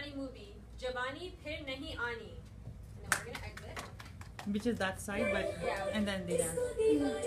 Pakistani movie, Jawani Phir Nahi Aani. And then we're gonna exit. Which is that side, but Yeah. and then they dance.